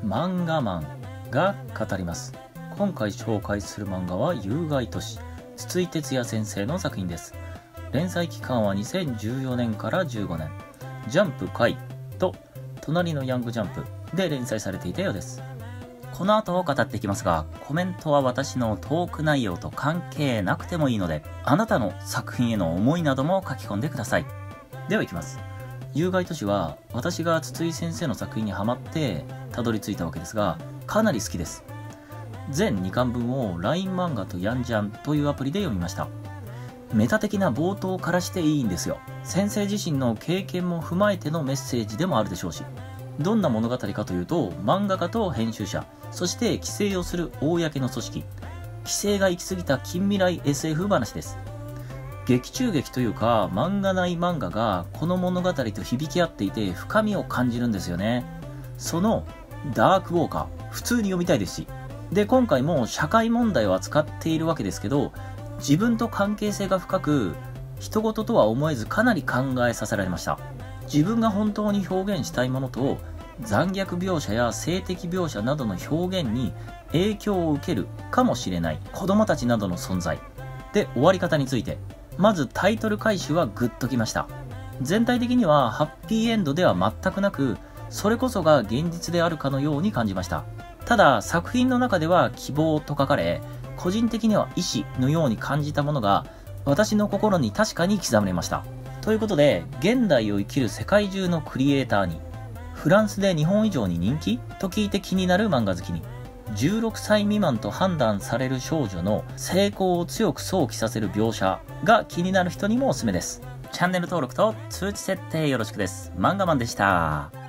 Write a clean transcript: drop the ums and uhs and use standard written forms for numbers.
漫画マンが語ります。今回紹介する漫画は有害都市、筒井哲也先生の作品です。連載期間は2014年から15年、ジャンプ回と隣のヤングジャンプで連載されていたようです。この後を語っていきますが、コメントは私のトーク内容と関係なくてもいいので、あなたの作品への思いなども書き込んでください。ではいきます。有害都市は私が筒井先生の作品にハマってたどり着いたわけですが、かなり好きです。全2巻分を LINE 漫画とヤンジャンというアプリで読みました。メタ的な冒頭からしていいんですよ。先生自身の経験も踏まえてのメッセージでもあるでしょうし、どんな物語かというと、漫画家と編集者、そして規制をする公の組織、規制が行き過ぎた近未来 SF 話です。劇中劇というか漫画内漫画がこの物語と響き合っていて深みを感じるんですよね。そのダークウォーカー、普通に読みたいですし、で今回も社会問題を扱っているわけですけど、自分と関係性が深く人事とは思えずかなり考えさせられました。自分が本当に表現したいものと残虐描写や性的描写などの表現に影響を受けるかもしれない子供たちなどの存在で、終わり方について、まずタイトル回収はグッときました。全体的にはハッピーエンドでは全くなく、それこそが現実であるかのように感じました。ただ作品の中では希望と書かれ、個人的には意志のように感じたものが私の心に確かに刻まれました。ということで、現代を生きる世界中のクリエイターに、フランスで日本以上に人気と聞いて気になる漫画好きに、16歳未満と判断される少女の成功を強く想起させる描写が気になる人にもおすすめです。チャンネル登録と通知設定よろしくです。漫画マンでした。